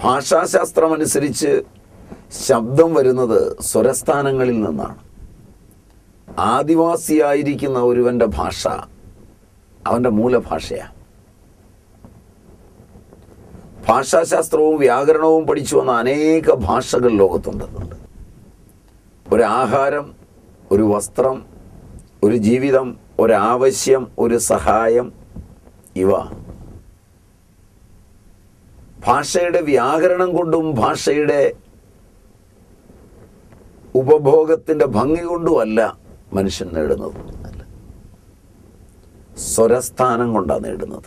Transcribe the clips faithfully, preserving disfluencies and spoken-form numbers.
ഭാഷാശാസ്ത്രമനുസരിച്ച് ശബ്ദം വരുന്നത് സ്വരസ്ഥാനങ്ങളിൽ നിന്നാണ്. ആദിവാസിയായിരിക്കുന്ന ഒരുവൻ്റെ ഭാഷ അവൻ്റെ മൂലഭാഷയാണ്. ഭാഷാശാസ്ത്രവും വ്യാകരണവും പഠിച്ചു വന്ന അനേക ഭാഷകൾ ലോകത്തുണ്ട്. ഒരാഹാരം, ഒരു വസ്ത്രം, ഒരു ജീവിതം, ഒരാവശ്യം, ഒരു സഹായം, ഇവ ഭാഷയുടെ വ്യാകരണം കൊണ്ടും ഭാഷയുടെ ഉപഭോഗത്തിൻ്റെ ഭംഗി കൊണ്ടുമല്ല മനുഷ്യൻ നേടുന്നത്. അല്ല, സ്വരസ്ഥാനം കൊണ്ടാണ് നേടുന്നത്.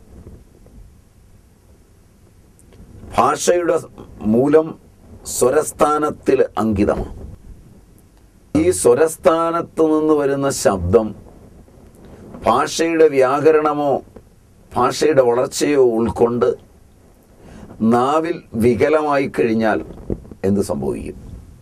ഭാഷയുടെ മൂലം സ്വരസ്ഥാനത്തിൽ അങ്കിതമാണ്. ഈ സ്വരസ്ഥാനത്ത് നിന്ന് വരുന്ന ശബ്ദം ഭാഷയുടെ വ്യാകരണമോ ഭാഷയുടെ വളർച്ചയോ ഉൾക്കൊണ്ട് നാവിൽ വികലമായി കഴിഞ്ഞാൽ എന്ത് സംഭവിക്കും?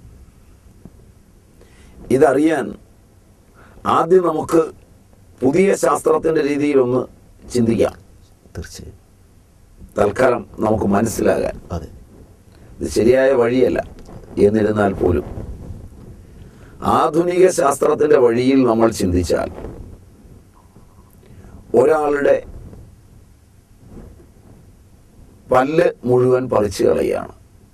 ഇതറിയാൻ ആദ്യം നമുക്ക് പുതിയ ശാസ്ത്രത്തിൻ്റെ രീതിയിലൊന്ന് ചിന്തിക്കാം. തീർച്ചയായും തൽക്കാലം നമുക്ക് മനസ്സിലാകാൻ. അതെ, ഇത് ശരിയായ വഴിയല്ല. എന്നിരുന്നാൽ പോലും ആധുനിക ശാസ്ത്രത്തിൻ്റെ വഴിയിൽ നമ്മൾ ചിന്തിച്ചാൽ ഒരാളുടെ പല്ല് മുഴുവൻ പറിച്ചു കളയുകയാണ്.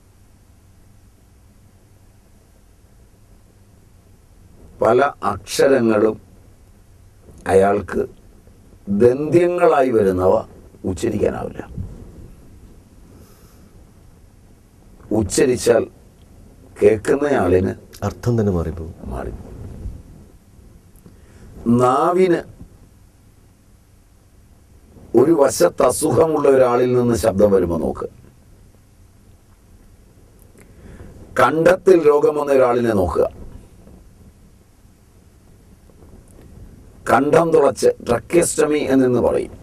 പല അക്ഷരങ്ങളും അയാൾക്ക് ദന്ത്യങ്ങളായി വരുന്നവ ഉച്ചരിക്കാനാവില്ല. ഉച്ചരിച്ചാൽ കേൾക്കുന്നയാളിന് അർത്ഥം തന്നെ മാറിപ്പോകും. മാറി. നാവിന് ഒരു വശത്ത് അസുഖമുള്ള ഒരാളിൽ നിന്ന് ശബ്ദം വരുമ്പോൾ നോക്ക്. കണ്ഠത്തിൽ രോഗം വന്ന ഒരാളിനെ നോക്കുക. കണ്ഠം തുളച്ച് ട്രക്കിയസ്റ്റമി എന്ന് പറയും.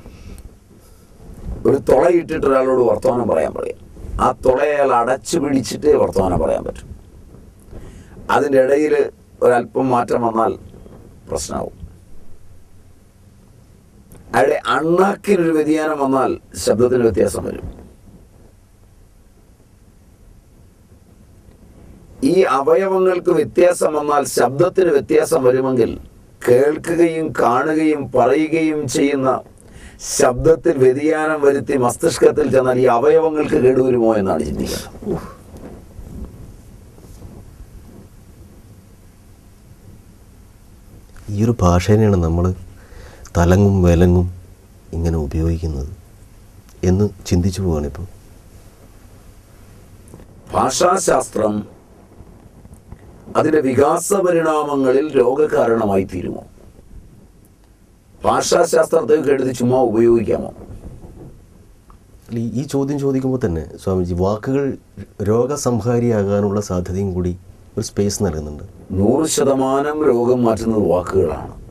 ഒരു തുളയിട്ടിട്ട് ഒരാളോട് വർത്തമാനം പറയാൻ പറയാം. ആ തുളയെ അയാൾ അടച്ചു പിടിച്ചിട്ട് വർത്തമാനം പറയാൻ പറ്റും. അതിൻ്റെ ഇടയിൽ ഒരല്പം മാറ്റം വന്നാൽ പ്രശ്നമാവും. അയാളുടെ അണ്ണാക്കിനൊരു വ്യതിയാനം വന്നാൽ ശബ്ദത്തിന് വ്യത്യാസം വരും. ഈ അവയവങ്ങൾക്ക് വ്യത്യാസം വന്നാൽ ശബ്ദത്തിന് വ്യത്യാസം വരുമെങ്കിൽ കേൾക്കുകയും കാണുകയും പറയുകയും ചെയ്യുന്ന ശബ്ദത്തിൽ വ്യതിയാനം വരുത്തി മസ്തിഷ്കത്തിൽ ചെന്നാൽ ഈ അവയവങ്ങൾക്ക് കേടുവരുമോ എന്നാണ് ചിന്തിക്കുന്നത്. ഈ ഒരു ഭാഷേനെയാണ് നമ്മൾ തലങ്ങും വിലങ്ങും ഇങ്ങനെ ഉപയോഗിക്കുന്നത് എന്ന് ചിന്തിച്ചു പോവാണ് ഇപ്പോൾ. ഭാഷാശാസ്ത്രം അതിൻ്റെ വികാസ പരിണാമങ്ങളിൽ രോഗകാരണമായി തീരുമോ? ഭാഷാശാസ്ത്രത്തെ കെടുതി ചുമ്മാ ഉപയോഗിക്കാമോ? ഈ ചോദ്യം ചോദിക്കുമ്പോൾ തന്നെ സ്വാമിജി വാക്കുകൾ രോഗസംഹാരിയാകാനുള്ള സാധ്യതയും കൂടി ഒരു സ്പേസ് നൽകുന്നുണ്ട്. നൂറ് ശതമാനം രോഗം മാറ്റുന്നത് വാക്കുകളാണ്.